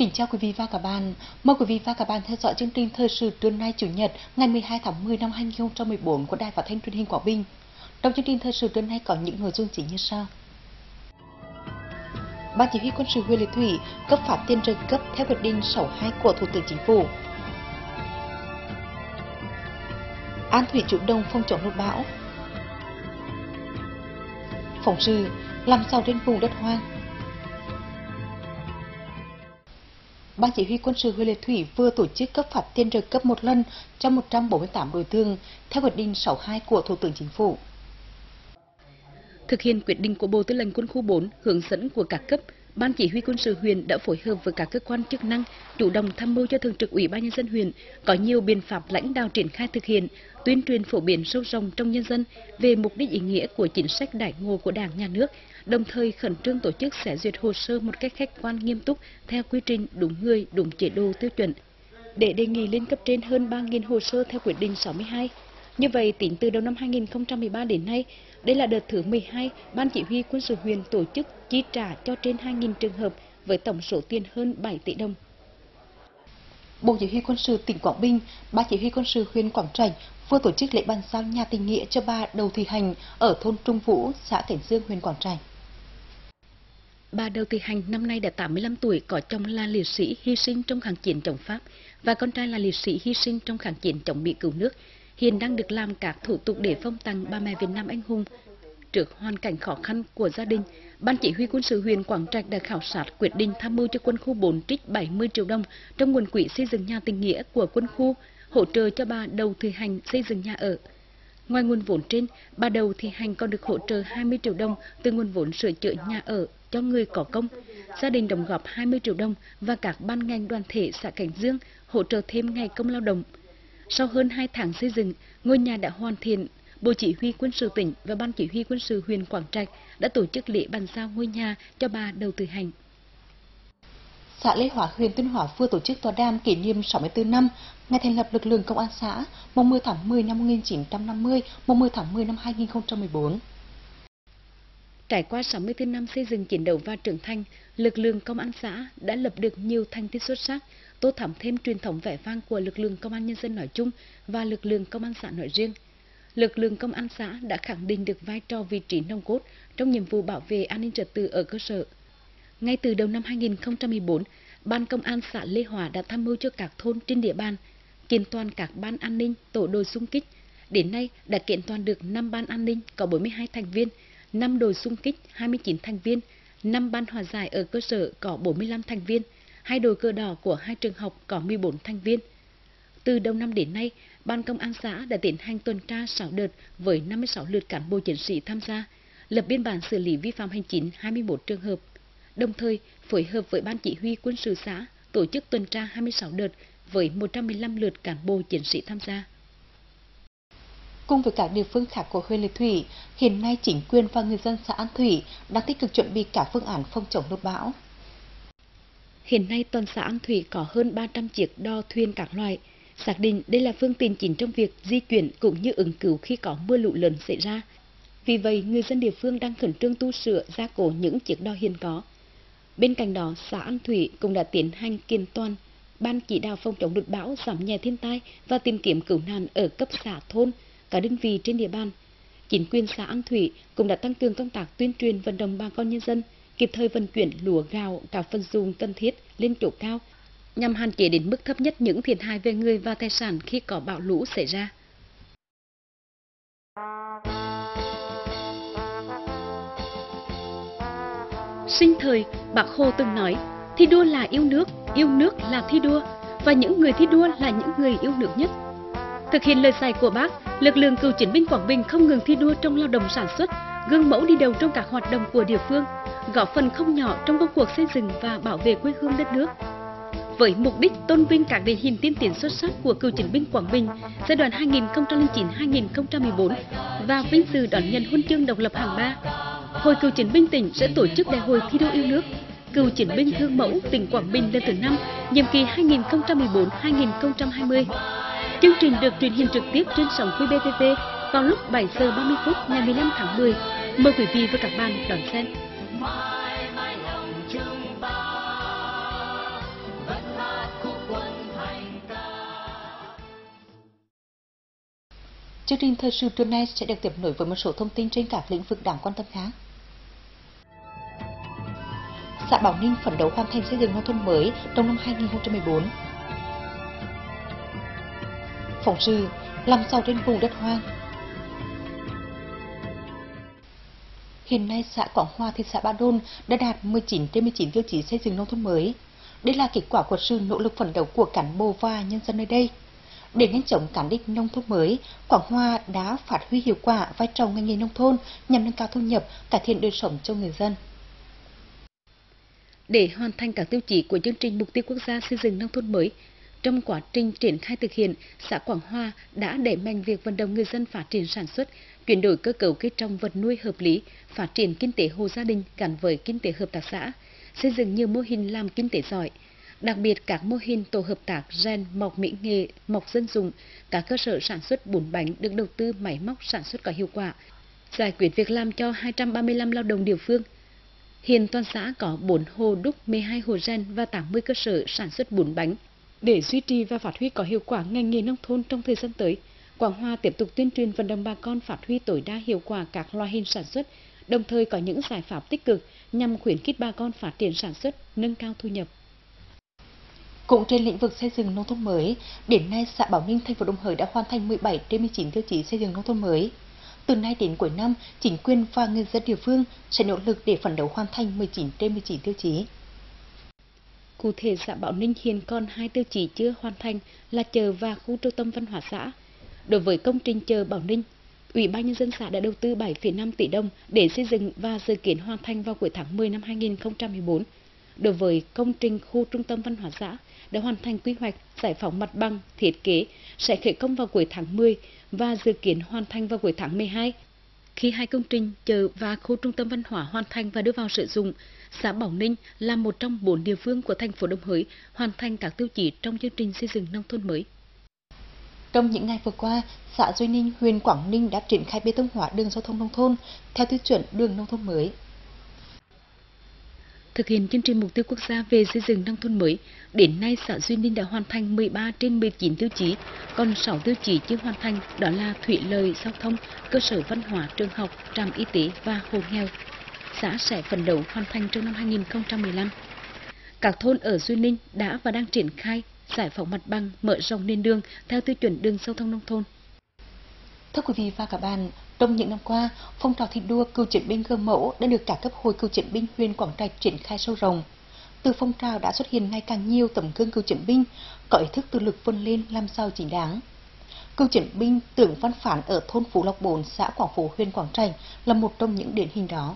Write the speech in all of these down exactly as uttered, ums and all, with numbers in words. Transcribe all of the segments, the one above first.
Kính chào quý vị và các bạn. Mời quý vị và các bạn theo dõi chương trình thời sự trưa nay Chủ nhật ngày mười hai tháng mười năm hai nghìn không trăm mười bốn của Đài Phát thanh Truyền hình Quảng Bình. Trong chương trình thời sự trưa nay có những nội dung chính như sau: Ban chỉ huy quân sự huyện Lệ Thủy cấp phát tiền trợ cấp theo quyết định sáu mươi hai của Thủ tướng Chính phủ. An Thủy chủ động phòng chống lụt bão. Phóng sự làm giàu trên vùng đất hoang. Ban chỉ huy quân sự huyện Lệ Thủy vừa tổ chức cấp phát tiền trợ cấp một lần cho một trăm bốn mươi tám đối tượng theo quyết định sáu mươi hai của Thủ tướng Chính phủ. Thực hiện quyết định của Bộ Tư lệnh Quân khu bốn, hướng dẫn của các cấp, Ban chỉ huy quân sự huyện đã phối hợp với các cơ quan chức năng chủ động tham mưu cho Thường trực Ủy ban nhân dân huyện có nhiều biện pháp lãnh đạo triển khai thực hiện, tuyên truyền phổ biến sâu rộng trong nhân dân về mục đích ý nghĩa của chính sách đãi ngộ của Đảng, Nhà nước, đồng thời khẩn trương tổ chức xét duyệt hồ sơ một cách khách quan nghiêm túc theo quy trình đúng người, đúng chế độ tiêu chuẩn để đề nghị lên cấp trên hơn ba nghìn hồ sơ theo quyết định sáu mươi hai. Như vậy, tính từ đầu năm hai nghìn không trăm mười ba đến nay, đây là đợt thứ mười hai Ban chỉ huy quân sự huyện tổ chức chi trả cho trên hai nghìn trường hợp với tổng số tiền hơn bảy tỷ đồng. Bộ Chỉ huy quân sự tỉnh Quảng Bình, Ban chỉ huy quân sự huyện Quảng Trạch vừa tổ chức lễ bàn giao nhà tình nghĩa cho bà Đầu Thị Hành ở thôn Trung Vũ, xã Cảnh Dương, huyện Quảng Trạch. Bà Đầu Thị Hành năm nay đã tám mươi lăm tuổi, có chồng là liệt sĩ hy sinh trong kháng chiến chống Pháp và con trai là liệt sĩ hy sinh trong kháng chiến chống Mỹ cứu nước. Hiện đang được làm các thủ tục để phong tặng bà mẹ Việt Nam anh hùng. Trước hoàn cảnh khó khăn của gia đình, Ban chỉ huy quân sự huyện Quảng Trạch đã khảo sát quyết định tham mưu cho quân khu bốn trích bảy mươi triệu đồng trong nguồn quỹ xây dựng nhà tình nghĩa của quân khu, hỗ trợ cho bà Đầu Thị Hành xây dựng nhà ở. Ngoài nguồn vốn trên, bà Đầu Thị Hành còn được hỗ trợ hai mươi triệu đồng từ nguồn vốn sửa chữa nhà ở cho người có công. Gia đình đóng góp hai mươi triệu đồng và các ban ngành đoàn thể xã Cảnh Dương hỗ trợ thêm ngày công lao động. Sau hơn hai tháng xây dựng, ngôi nhà đã hoàn thiện. Bộ Chỉ huy quân sự tỉnh và Ban chỉ huy quân sự huyện Quảng Trạch đã tổ chức lễ bàn giao ngôi nhà cho bà Đầu Thị Hành. Xã Lê Hóa, huyện Tuyên Hóa vừa tổ chức tọa đàm kỷ niệm sáu mươi tư năm ngày thành lập lực lượng công an xã, mùng mười tháng mười năm một nghìn chín trăm năm mươi, mùng mười tháng mười năm hai nghìn không trăm mười bốn. Trải qua sáu mươi tư năm xây dựng, chiến đấu và trưởng thành, lực lượng công an xã đã lập được nhiều thành tích xuất sắc, tô thắm thêm truyền thống vẻ vang của lực lượng công an nhân dân nói chung và lực lượng công an xã nói riêng. Lực lượng công an xã đã khẳng định được vai trò vị trí nòng cốt trong nhiệm vụ bảo vệ an ninh trật tự ở cơ sở. Ngay từ đầu năm hai nghìn không trăm mười bốn, Ban công an xã Lê Hóa đã tham mưu cho các thôn trên địa bàn kiện toàn các ban an ninh, tổ đội xung kích. Đến nay đã kiện toàn được năm ban an ninh có bốn mươi hai thành viên, năm đội xung kích hai mươi chín thành viên, năm ban hòa giải ở cơ sở có bốn mươi lăm thành viên, hai đội cờ đỏ của hai trường học có mười bốn thành viên. Từ đầu năm đến nay, Ban công an xã đã tiến hành tuần tra sáu đợt với năm mươi sáu lượt cán bộ chiến sĩ tham gia, lập biên bản xử lý vi phạm hành chính hai mươi mốt trường hợp. Đồng thời, phối hợp với Ban chỉ huy quân sự xã tổ chức tuần tra hai mươi sáu đợt với một trăm mười lăm lượt cán bộ chiến sĩ tham gia. Cùng với các địa phương khác của huyện Lệ Thủy, hiện nay chính quyền và người dân xã An Thủy đang tích cực chuẩn bị các phương án phòng chống lụt bão. Hiện nay toàn xã An Thủy có hơn ba trăm chiếc đò thuyền các loại, xác định đây là phương tiện chính trong việc di chuyển cũng như ứng cứu khi có mưa lũ lớn xảy ra. Vì vậy, người dân địa phương đang khẩn trương tu sửa, gia cố những chiếc đò hiện có. Bên cạnh đó, xã An Thủy cũng đã tiến hành kiện toàn Ban chỉ đạo phòng chống lụt bão, giảm nhẹ thiên tai và tìm kiếm cứu nạn ở cấp xã, thôn, cả đơn vị trên địa bàn. Chính quyền xã An Thủy cũng đã tăng cường công tác tuyên truyền vận động bà con nhân dân kịp thời vận chuyển lúa, gạo, các vật dụng cần thiết lên chỗ cao nhằm hạn chế đến mức thấp nhất những thiệt hại về người và tài sản khi có bão lũ xảy ra. Sinh thời, Bác Hồ từng nói, thi đua là yêu nước, yêu nước là thi đua, và những người thi đua là những người yêu nước nhất. Thực hiện lời dạy của Bác, lực lượng cựu chiến binh Quảng Bình không ngừng thi đua trong lao động sản xuất, gương mẫu đi đầu trong các hoạt động của địa phương, góp phần không nhỏ trong công cuộc xây dựng và bảo vệ quê hương đất nước. Với mục đích tôn vinh các điển hình tiên tiến xuất sắc của cựu chiến binh Quảng Bình giai đoạn hai nghìn không trăm lẻ chín đến hai nghìn không trăm mười bốn và vinh dự đón nhận huân chương độc lập hạng ba, Hội Cựu chiến binh tỉnh sẽ tổ chức đại hội thi đua yêu nước Cựu chiến binh gương mẫu tỉnh Quảng Bình lần thứ năm, nhiệm kỳ hai nghìn không trăm mười bốn đến hai nghìn không trăm hai mươi. Chương trình được truyền hình trực tiếp trên sóng quy bê tê vê vào lúc bảy giờ ba mươi phút ngày mười lăm tháng mười. Mời quý vị và các bạn đón xem. Chương trình thời sự trưa nay sẽ được tiếp nối với một số thông tin trên các lĩnh vực đáng quan tâm khác. Xã Bảo Ninh phấn đấu hoàn thành xây dựng nông thôn mới trong năm hai nghìn không trăm mười bốn. Phóng sự làm giàu trên vùng đất hoang. Hiện nay, xã Quảng Hòa, thị xã Ba Đôn đã đạt mười chín trên mười chín tiêu chí xây dựng nông thôn mới. Đây là kết quả của sự nỗ lực phấn đấu của cán bộ và nhân dân nơi đây. Để nhanh chóng cán đích nông thôn mới, Quảng Hòa đã phát huy hiệu quả vai trò ngành nghề nông thôn nhằm nâng cao thu nhập, cải thiện đời sống cho người dân. Để hoàn thành các tiêu chí của chương trình mục tiêu quốc gia xây dựng nông thôn mới, trong quá trình triển khai thực hiện, xã Quảng Hòa đã đẩy mạnh việc vận động người dân phát triển sản xuất, chuyển đổi cơ cấu cây trồng vật nuôi hợp lý, phát triển kinh tế hộ gia đình gắn với kinh tế hợp tác xã, xây dựng nhiều mô hình làm kinh tế giỏi. Đặc biệt các mô hình tổ hợp tác rèn mộc mỹ nghệ, mộc dân dụng, các cơ sở sản xuất bún bánh được đầu tư máy móc sản xuất có hiệu quả, giải quyết việc làm cho hai trăm ba mươi lăm lao động địa phương. Hiện toàn xã có bốn hồ đúc, mười hai hồ rèn và tám mươi cơ sở sản xuất bún bánh. Để duy trì và phát huy có hiệu quả ngành nghề nông thôn trong thời gian tới, Quảng Hòa tiếp tục tuyên truyền vận động bà con phát huy tối đa hiệu quả các loại hình sản xuất, đồng thời có những giải pháp tích cực nhằm khuyến khích bà con phát triển sản xuất, nâng cao thu nhập. Cũng trên lĩnh vực xây dựng nông thôn mới, đến nay xã Bảo Ninh, thành phố Đồng Hới đã hoàn thành mười bảy trên mười chín tiêu chí xây dựng nông thôn mới. Từ nay đến cuối năm, chính quyền và người dân địa phương sẽ nỗ lực để phấn đấu hoàn thành mười chín trên mười chín tiêu chí. Cụ thể, xã Bảo Ninh hiện còn hai tiêu chí chưa hoàn thành là chợ và khu trung tâm văn hóa xã. Đối với công trình chợ Bảo Ninh, Ủy ban nhân dân xã đã đầu tư bảy phẩy năm tỷ đồng để xây dựng và dự kiến hoàn thành vào cuối tháng mười năm hai nghìn không trăm mười bốn. Đối với công trình khu trung tâm văn hóa xã đã hoàn thành quy hoạch, giải phóng mặt bằng, thiết kế sẽ khởi công vào cuối tháng mười và dự kiến hoàn thành vào cuối tháng mười hai. Khi hai công trình chợ và khu trung tâm văn hóa hoàn thành và đưa vào sử dụng, xã Bảo Ninh là một trong bốn địa phương của thành phố Đồng Hới hoàn thành các tiêu chí trong chương trình xây dựng nông thôn mới. Trong những ngày vừa qua, xã Duy Ninh, huyện Quảng Ninh đã triển khai bê tông hóa đường giao thông nông thôn theo tiêu chuẩn đường nông thôn mới. Thực hiện chương trình mục tiêu quốc gia về xây dựng nông thôn mới, đến nay xã Duy Ninh đã hoàn thành mười ba trên mười chín tiêu chí, còn sáu tiêu chí chưa hoàn thành đó là thủy lợi, giao thông, cơ sở văn hóa, trường học, trạm y tế và hộ nghèo. Xã sẽ phấn đấu hoàn thành trong năm hai nghìn không trăm mười lăm. Các thôn ở Duy Ninh đã và đang triển khai giải phóng mặt bằng, mở rộng nền đường theo tiêu chuẩn đường giao thông nông thôn. Thưa quý vị và các bạn, trong những năm qua, phong trào thi đua cựu chiến binh gương mẫu đã được các cấp hội cựu chiến binh huyện Quảng Trạch triển khai sâu rộng. Từ phong trào đã xuất hiện ngày càng nhiều tấm gương cựu chiến binh có ý thức tự lực vươn lên làm giàu chính đáng. Cựu chiến binh Tưởng Văn Phán ở thôn Phú Lộc bốn, xã Quảng Phú, huyện Quảng Trạch là một trong những điển hình đó.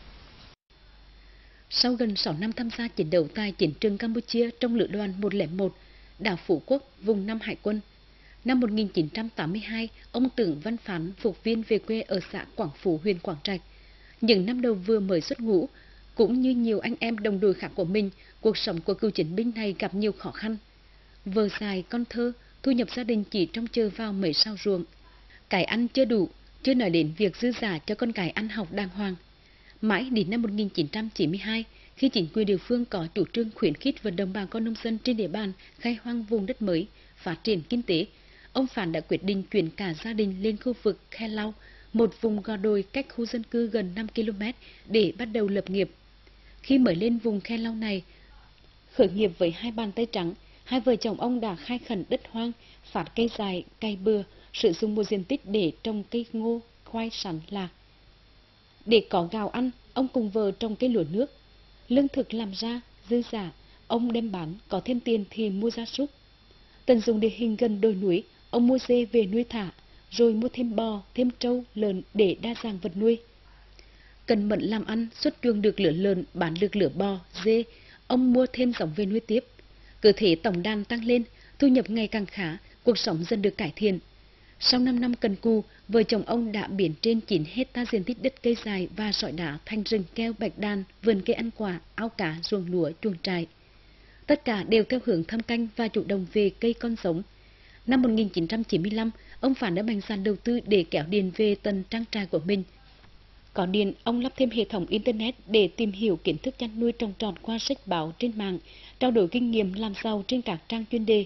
Sau gần sáu năm tham gia chiến đấu tại chiến trường Campuchia trong lữ đoàn một không một, đảo Phú Quốc, vùng Nam Hải quân, năm một nghìn chín trăm tám mươi hai, ông Tưởng Văn Phán phục viên về quê ở xã Quảng Phú, huyện Quảng Trạch. Những năm đầu vừa mới xuất ngũ, cũng như nhiều anh em đồng đội khác của mình, cuộc sống của cựu chiến binh này gặp nhiều khó khăn. Vợ dài, con thơ, thu nhập gia đình chỉ trông chờ vào mấy sao ruộng. Cái ăn chưa đủ, chưa nói đến việc dư giả cho con cái ăn học đàng hoàng. Mãi đến năm một nghìn chín trăm chín mươi hai, khi chính quyền địa phương có chủ trương khuyến khích vận động bà con nông dân trên địa bàn khai hoang vùng đất mới, phát triển kinh tế, ông Phán đã quyết định chuyển cả gia đình lên khu vực Khe Lau, một vùng gò đồi cách khu dân cư gần năm ki lô mét để bắt đầu lập nghiệp. Khi mới lên vùng Khe Lau này, khởi nghiệp với hai bàn tay trắng, hai vợ chồng ông đã khai khẩn đất hoang, phát cây dài, cây bừa, sử dụng một diện tích để trồng cây ngô, khoai, sắn, lạc. Để có gạo ăn, ông cùng vợ trồng cây lúa nước. Lương thực làm ra, dư giả, ông đem bán, có thêm tiền thì mua gia súc. Tận dụng địa hình gần đồi núi, ông mua dê về nuôi thả, rồi mua thêm bò, thêm trâu, lợn để đa dạng vật nuôi. Cần mẫn làm ăn, xuất chuồng được lửa lợn, bán được lửa bò, dê, ông mua thêm giống về nuôi tiếp. Cơ thể tổng đàn tăng lên, thu nhập ngày càng khá, cuộc sống dần được cải thiện. Sau năm năm cần cù, vợ chồng ông đã biến trên chín hecta diện tích đất cây dài và sỏi đá thành rừng keo, bạch đàn, vườn cây ăn quả, ao cá, ruộng lúa, chuồng trại. Tất cả đều theo hướng thâm canh và chủ động về cây con giống. Năm một nghìn chín trăm chín mươi lăm, ông Phán đã mạnh dạn đầu tư để kéo điện về tận trang trại của mình. Có điện, ông lắp thêm hệ thống Internet để tìm hiểu kiến thức chăn nuôi trồng trọt qua sách báo trên mạng, trao đổi kinh nghiệm làm giàu trên các trang chuyên đề.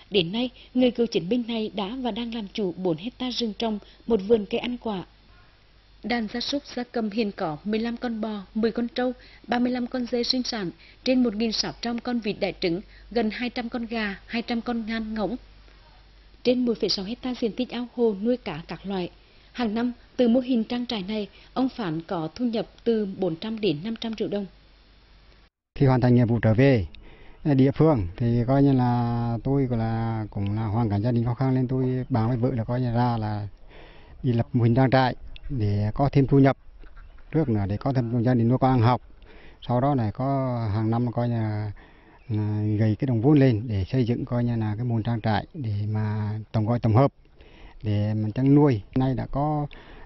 Đến nay, người cựu chiến binh này đã và đang làm chủ bốn hecta rừng trồng, một vườn cây ăn quả. Đàn gia súc gia cầm hiện có mười lăm con bò, mười con trâu, ba mươi lăm con dê sinh sản, trên một nghìn sáu trăm con vịt đẻ trứng, gần hai trăm con gà, hai trăm con ngan ngỗng. Trên một phẩy sáu hecta diện tích ao hồ nuôi cá các loại. Hàng năm, từ mô hình trang trại này, ông Phán có thu nhập từ bốn trăm đến năm trăm triệu đồng. Khi hoàn thành nhiệm vụ trở về địa phương thì coi như là tôi gọi là cũng là hoàn cảnh gia đình khó khăn, nên tôi bảo với vợ là coi như ra là đi lập mô hình trang trại để có thêm thu nhập, trước nữa để có thêm gia đình nuôi con ăn học, sau đó này có hàng năm coi như là, là gầy cái đồng vốn lên để xây dựng coi như là cái mô hình trang trại để mà tổng gọi tổng hợp để mình chăn nuôi. Nay đã có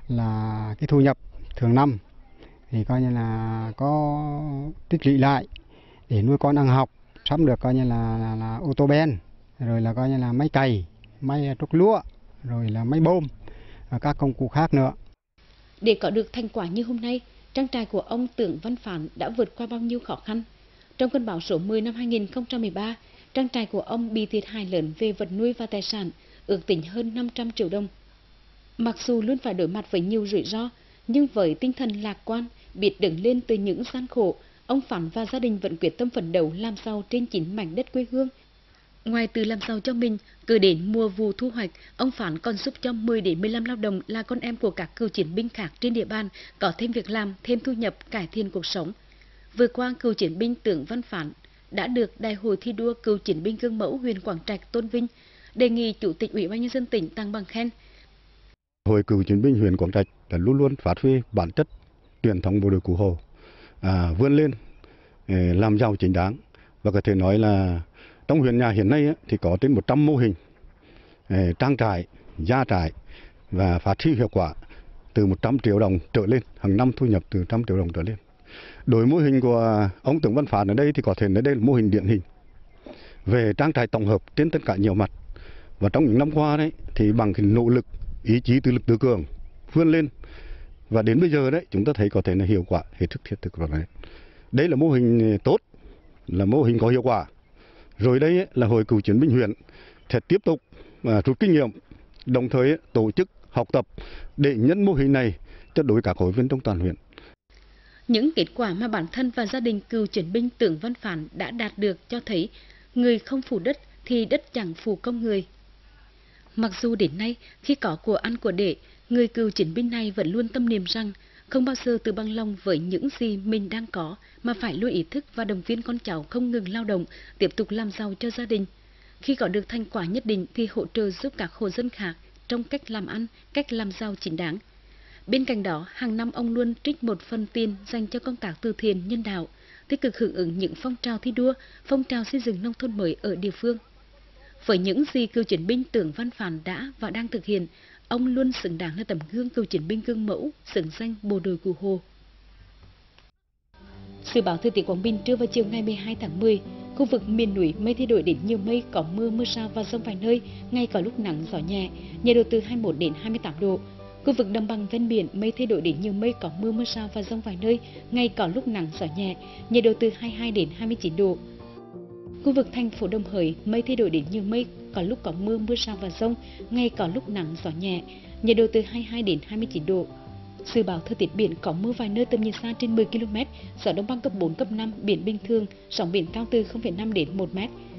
là cái thu nhập thường năm thì coi như là có tích lũy lại để nuôi con ăn học, sắp được coi như là, là, là ô tô ben, rồi là coi như là máy cày, máy trút lúa, rồi là máy bơm và các công cụ khác nữa. Để có được thành quả như hôm nay, trang trại của ông Tưởng Văn Phán đã vượt qua bao nhiêu khó khăn. Trong cơn bão số mười năm hai nghìn không trăm mười ba, trang trại của ông bị thiệt hại lớn về vật nuôi và tài sản, ước tính hơn năm trăm triệu đồng. Mặc dù luôn phải đối mặt với nhiều rủi ro, nhưng với tinh thần lạc quan, biết đứng lên từ những gian khổ, ông Phán và gia đình vẫn quyết tâm phấn đấu làm giàu trên chính mảnh đất quê hương. Ngoài từ làm giàu cho mình, cứ đến mùa vụ thu hoạch, ông Phán còn giúp cho mười đến mười lăm lao động là con em của các cựu chiến binh khác trên địa bàn có thêm việc làm, thêm thu nhập, cải thiện cuộc sống. Vừa qua, cựu chiến binh Tưởng Văn Phán đã được Đại hội thi đua cựu chiến binh gương mẫu huyện Quảng Trạch tôn vinh, đề nghị Chủ tịch Ủy ban nhân dân tỉnh tặng bằng khen. Hội cựu chiến binh huyện Quảng Trạch đã luôn luôn phát huy bản chất truyền thống bộ đội Cụ Hồ, à, vươn lên làm giàu chính đáng, và có thể nói là trong huyện nhà hiện nay thì có trên một trăm mô hình trang trại, gia trại và phát huy hiệu quả từ một trăm triệu đồng trở lên, hàng năm thu nhập từ một trăm triệu đồng trở lên. Đối mô hình của ông Tưởng Văn Phán ở đây thì có thể nói đây là mô hình điển hình về trang trại tổng hợp trên tất cả nhiều mặt. Và trong những năm qua đấy thì bằng cái nỗ lực, ý chí tự lực tự cường vươn lên, và đến bây giờ đấy chúng ta thấy có thể là hiệu quả hết sức thiết thực rồi đấy. Đây là mô hình tốt, là mô hình có hiệu quả. Rồi đây ấy, là Hội cựu chiến binh huyện sẽ tiếp tục uh, rút kinh nghiệm, đồng thời ấy, tổ chức học tập để nhân mô hình này cho đối các hội viên trong toàn huyện. Những kết quả mà bản thân và gia đình cựu chiến binh Tưởng Văn Phán đã đạt được cho thấy người không phụ đất thì đất chẳng phụ công người. Mặc dù đến nay, khi có của ăn của để, người cựu chiến binh này vẫn luôn tâm niệm rằng không bao giờ từ bằng lòng với những gì mình đang có, mà phải luôn ý thức và động viên con cháu không ngừng lao động, tiếp tục làm giàu cho gia đình. Khi có được thành quả nhất định thì hỗ trợ giúp các hộ dân khác trong cách làm ăn, cách làm giàu chính đáng. Bên cạnh đó, hàng năm ông luôn trích một phần tiền dành cho công tác từ thiện nhân đạo, tích cực hưởng ứng những phong trào thi đua, phong trào xây dựng nông thôn mới ở địa phương. Với những gì cựu chiến binh Tưởng Văn Phán đã và đang thực hiện, ông luôn xứng đáng là tấm gương cựu chiến binh gương mẫu, xứng danh bộ đội Cụ Hồ. Dự báo thời tiết Quảng Bình trưa và chiều ngày mười hai tháng mười, khu vực miền núi mây thay đổi đến nhiều mây, có mưa, mưa rào và dông vài nơi, ngày có lúc nắng gió nhẹ, nhiệt độ từ hai mươi mốt đến hai mươi tám độ. Khu vực đồng bằng ven biển mây thay đổi đến nhiều mây, có mưa, mưa rào và dông vài nơi, ngày có lúc nắng gió nhẹ, nhiệt độ từ hai mươi hai đến hai mươi chín độ. Khu vực thành phố Đồng Hới mây thay đổi đến nhiều mây, có lúc có mưa, mưa rào và dông, ngày có lúc nắng gió nhẹ, nhiệt độ từ hai mươi hai đến hai mươi chín độ. Dự báo thời tiết biển có mưa vài nơi, tầm nhìn xa trên mười ki lô mét, gió đông bắc cấp bốn, cấp năm, biển bình thường, sóng biển cao từ không phẩy năm đến một mét.